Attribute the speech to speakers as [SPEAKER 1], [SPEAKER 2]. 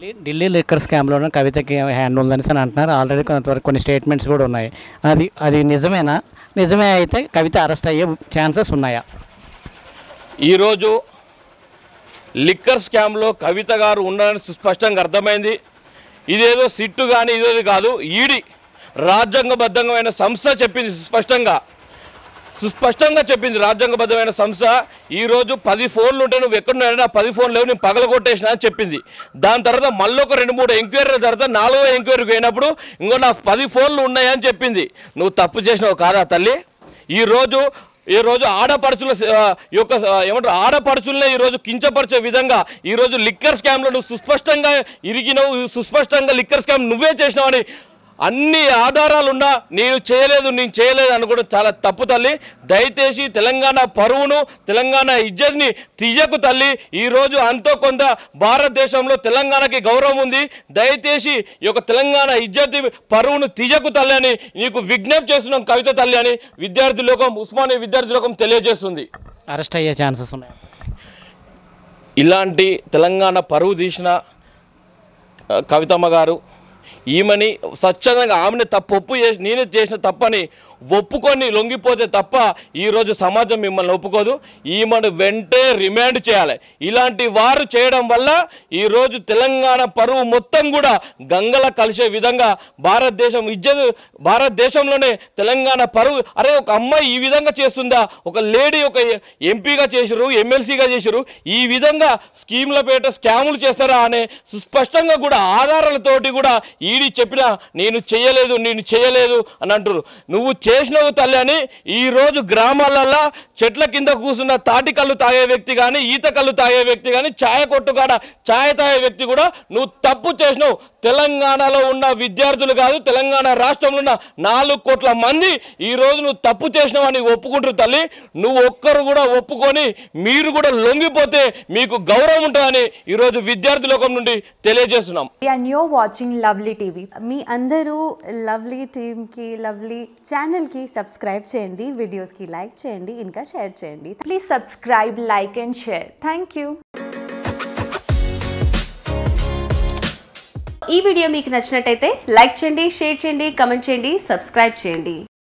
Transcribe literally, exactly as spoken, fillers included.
[SPEAKER 1] Delhi Delhi liquor స్కామ్లోనే కవితకి hand ఉందని అని అంటున్నారు. ఆల్రెడీ కొంతవరకు కొన్ని స్టేట్మెంట్స్ కూడా ఉన్నాయి. అది అది నిజమేనా? నిజమే అయితే కవిత అరెస్ట్ అయ్యే ఛాన్సెస్ ఉన్నాయా?
[SPEAKER 2] ఈరోజు లిక్కర్ స్కామ్లో కవిత గారు ఉన్నారని సుస్పష్టంగా అర్థమైంది. ఇదేదో సిట్టు కానీ ఇదేది కాదు, ఈడీ రాజ్యాంగబద్ధమైన సంస్థ చెప్పింది సుస్పష్టంగా సుస్పష్టంగా చెప్పింది రాజ్యాంగబద్ధమైన సంస్థ. ఈరోజు పది ఫోన్లు ఉంటే నువ్వు ఎక్కడున్నా పది ఫోన్లు లేవు, నేను పగలగొట్టేసిన అని చెప్పింది. దాని తర్వాత మళ్ళీ ఒక రెండు మూడు ఎంక్వైరీల తర్వాత నాలుగో ఎంక్వైరీకి పోయినప్పుడు ఇంకో నా పది ఫోన్లు ఉన్నాయని చెప్పింది. నువ్వు తప్పు చేసినావు కాదా తల్లి? ఈరోజు ఈరోజు ఆడపడుచుల యొక్క ఏమంటారు ఆడపడుచులనే ఈరోజు కించపరిచే విధంగా ఈరోజు లిక్కర్ స్కామ్లో నువ్వు సుస్పష్టంగా ఇరిగినావు, సుస్పష్టంగా లిక్కర్ స్కామ్ నువ్వే చేసినావని అన్ని ఆధారాలున్నా నేను చేయలేదు నేను చేయలేదు అనుకోవడం చాలా తప్పు తల్లి. దయచేసి తెలంగాణ పరువును తెలంగాణ ఇజ్జత్ని తీయకు తల్లి. ఈరోజు అంతో కొంత భారతదేశంలో తెలంగాణకి గౌరవం ఉంది. దయచేసి ఈ యొక్క తెలంగాణ ఇజ్జత్ పరువును తీయకు తల్లి అని నీకు విజ్ఞప్తి చేస్తున్నాం కవిత తల్లి అని విద్యార్థి లోకం ఉస్మానియా విద్యార్థి లోకం తెలియజేస్తుంది.
[SPEAKER 1] అరెస్ట్ అయ్యే ఛాన్సెస్ ఉన్నాయి.
[SPEAKER 2] ఇలాంటి తెలంగాణ పరువు తీసిన కవితమ్మ గారు ఈమెని స్వచ్ఛందంగా ఆమెను తప్పు ఒప్పు చేసి నేనే చేసిన తప్పని ఒప్పుకొని లొంగిపోతే తప్ప ఈరోజు సమాజం మిమ్మల్ని ఒప్పుకోదు. ఈమెను వెంటే రిమాండ్ చేయాలి. ఇలాంటి వారు చేయడం వల్ల ఈరోజు తెలంగాణ పరువు మొత్తం కూడా గంగల కలిసే విధంగా భారతదేశం ఇజ్జత్ భారతదేశంలోనే తెలంగాణ పరువు అరే ఒక అమ్మాయి ఈ విధంగా చేస్తుందా, ఒక లేడీ ఒక ఎంపీగా చేసిరు, ఎమ్మెల్సీగా చేసిరు, ఈ విధంగా స్కీముల పేట స్కాములు చేస్తారా అనే సుస్పష్టంగా కూడా ఆధారాలతోటి కూడా ఈడీ చెప్పినా నేను చేయలేదు నేను చేయలేదు అని అంటారు. నువ్వు చేసినవు తల్లి అని ఈరోజు గ్రామాలలో చెట్ల కింద కూర్చున్న తాటి కళ్ళు తాగే వ్యక్తి కానీ ఈత కళ్ళు తాగే వ్యక్తి కానీ ఛాయ కొట్టు కాడ ఛాయ తాగే వ్యక్తి కూడా నువ్వు తప్పు చేసినావు. తెలంగాణలో ఉన్న విద్యార్థులు కాదు తెలంగాణ రాష్ట్రంలో ఉన్న నాలుగు కోట్ల మంది ఈరోజు నువ్వు తప్పు చేసినావు అని ఒప్పుకుంటారు తల్లి. నువ్వు ఒక్కరు కూడా ఒప్పుకొని మీరు కూడా లొంగిపోతే మీకు గౌరవం ఉంటుందని ఈరోజు విద్యార్థి లోకం నుండి తెలియజేస్తున్నాం.
[SPEAKER 3] And you're watching Lovely TV. మీ అందరూ లవ్లీ టీమ్కి లవ్లీ ఛానల్కి సబ్స్క్రైబ్ చేయండి, వీడియోస్కి లైక్ చేయండి, ఇంకా షేర్ చేయండి. Please subscribe, like and share. Thank you. ఈ వీడియో మీకు నచ్చినట్టయితే లైక్ చేయండి, షేర్ చేయండి, కమెంట్ చేయండి, సబ్స్క్రైబ్ చేయండి.